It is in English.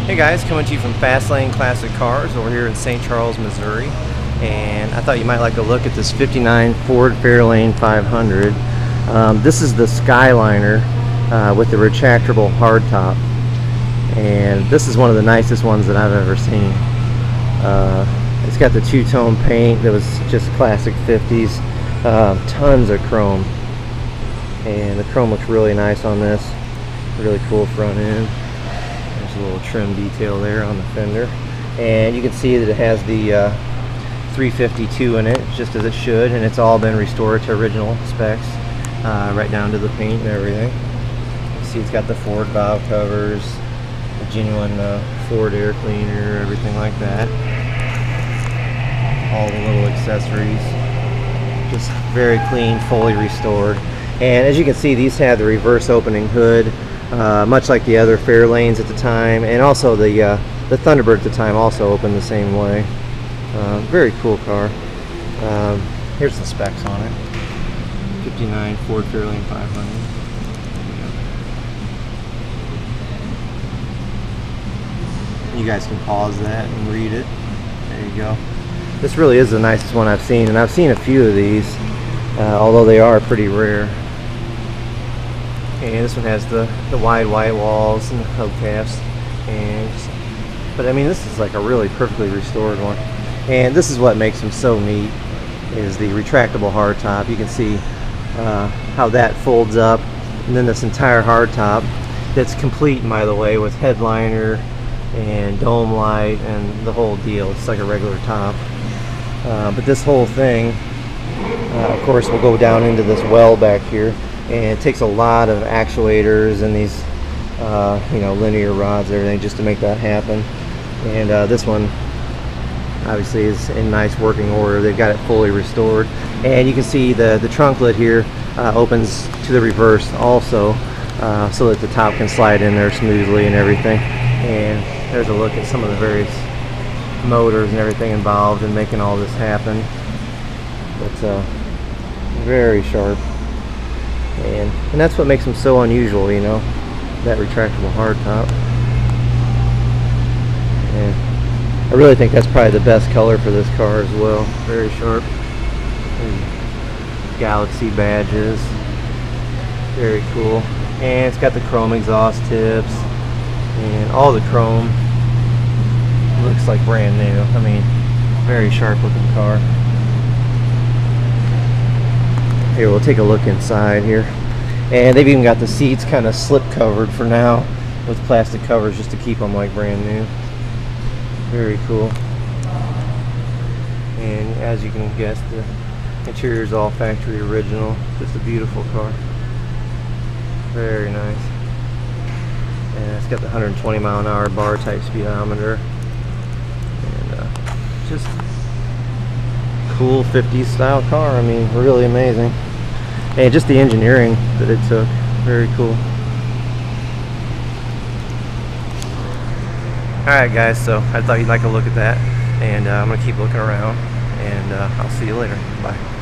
Hey guys, coming to you from Fairlane Classic Cars over here in St. Charles, Missouri. And I thought you might like to look at this 59 Ford Fairlane 500. This is the Skyliner with the retractable hardtop. And this is one of the nicest ones that I've ever seen. It's got the two-tone paint that was just classic 50s. Tons of chrome. And the chrome looks really nice on this. Really cool front end. There's a little trim detail there on the fender, and you can see that it has the 352 in it, just as it should, and it's all been restored to original specs, right down to the paint and everything. You see it's got the Ford valve covers, the genuine Ford air cleaner, everything like that. All the little accessories, just very clean, fully restored. And as you can see, these have the reverse opening hood, much like the other Fairlanes at the time, and also the Thunderbird at the time also opened the same way. Very cool car. Here's the specs on it. 59 Ford Fairlane 500. You guys can pause that and read it. There you go. This really is the nicest one I've seen, and I've seen a few of these, although they are pretty rare. And this one has the wide white walls and the hubcaps, but I mean, this is like a really perfectly restored one. And this is what makes them so neat, is the retractable hardtop. You can see how that folds up, and then this entire hardtop that's complete, by the way, with headliner and dome light and the whole deal. It's like a regular top, but this whole thing, of course, will go down into this well back here. And it takes a lot of actuators and these you know, linear rods and everything just to make that happen. And this one obviously is in nice working order. They've got it fully restored, and you can see the trunk lid here opens to the reverse also, so that the top can slide in there smoothly and everything. And there's a look at some of the various motors and everything involved in making all this happen. But very sharp. And that's what makes them so unusual, you know, that retractable hardtop. And I really think that's probably the best color for this car as well. Very sharp. And Galaxie badges. Very cool. And it's got the chrome exhaust tips and all the chrome. Looks like brand new. I mean, very sharp looking car. Here, we'll take a look inside here. And they've even got the seats kind of slip covered for now with plastic covers just to keep them like brand new. Very cool. And as you can guess, the interior is all factory original. Just a beautiful car. Very nice. And it's got the 120-mile-an-hour bar type speedometer. And just cool 50s style car. I mean, really amazing. And just the engineering that it took, very cool. Alright guys, so I thought you'd like a look at that, and I'm going to keep looking around, and I'll see you later. Bye.